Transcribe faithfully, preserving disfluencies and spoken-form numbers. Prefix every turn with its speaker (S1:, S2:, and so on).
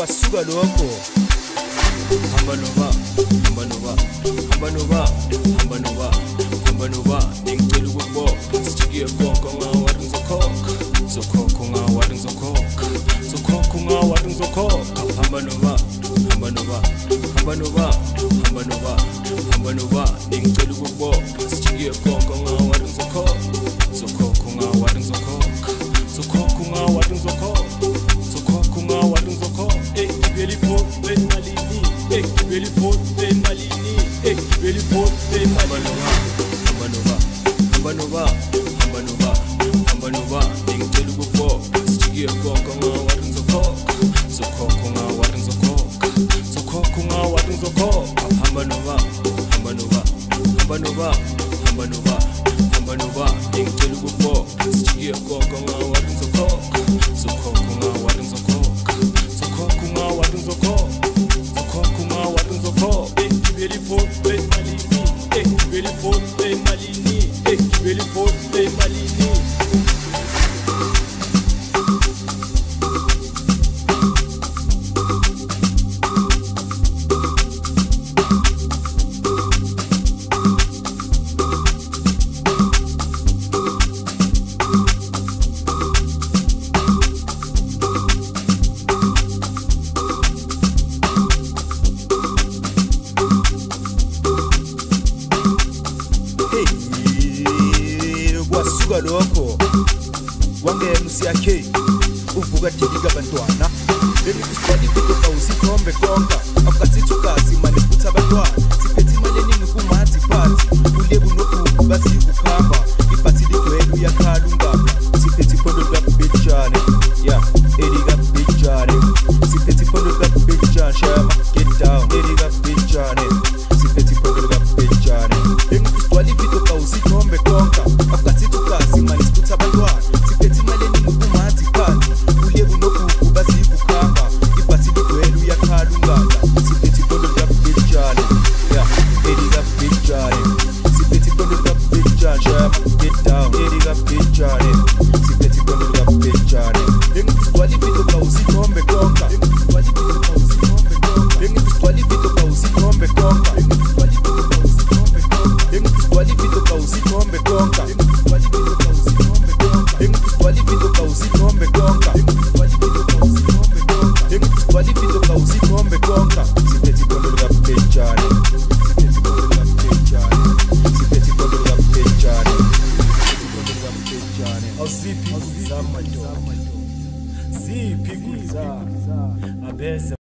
S1: kwasuka lokho
S2: hamba noba hamba noba hamba noba hamba noba hamba noba ngicela ukukubopha sijikiye konke ngawari ngizokhokha zokhokha ngawari ngizokhokha zokhokha ngawari ngizokhokha hamba noba hamba noba hamba noba hamba noba hamba noba ngicela ukukubopha sijikiye konke ngawari ngizokhokha zokhokha ngawari ngizokhokha zokhokha ngawari ngizokhokha zokhokha ngawari ngizokhokha eh gibeli photo emalini eh gibeli photo emalini eh gibeli photo emalini hamba noba hamba noba hamba noba hamba noba ngicela ukukubopha sijikiye konke ngawari ngizokhokha zokhokha ngawari ngizokhokha zokhokha ngawari ngizokhokha hamba noba hamba noba hamba noba hamba noba hamba noba ngicela ukukubopha sijikiye konke ngawari ngizokhokha zokhokha ngawari ngizokhokha zokhokha ngawari ngizokhokha zokhokha ngawari ngizokhokha eh gibeli photo emalini eh gibeli photo emalini eh gibeli photo emalini
S1: kwasuka lokho wangena usiyakhe uvuka dikika abantwana leli kusipali video kawusithombe konka akukasithukazi manje siputha abantwana siphethe imali eningi kumathi phansi ulebu nogugu bathi ukukhamba ibhathi ligcwele uyakhala ungaba siphethe ipondo likabhejane yeah elikabhejane siphethe ipondo likabhejane shama get down elikabhejane siphethe ipondo likabhejane leli kusipali video kawusithombe konka akukasithukazi manje siputha abantwana siphethe imali eningi kumathi phansi ulebu nogugu bathi ukukhamba ibhathi ligcwele uyakhala ungaba siphethe ipondo likabhejane yeah elikabhejane siphethe ipondo likabhejane shama get down elikabhejane siphethe ipondo likabhejane leli kusipali video kawusithombe konka leli kusipali video kawusithombe konka leli kusipali video kawusithombe konka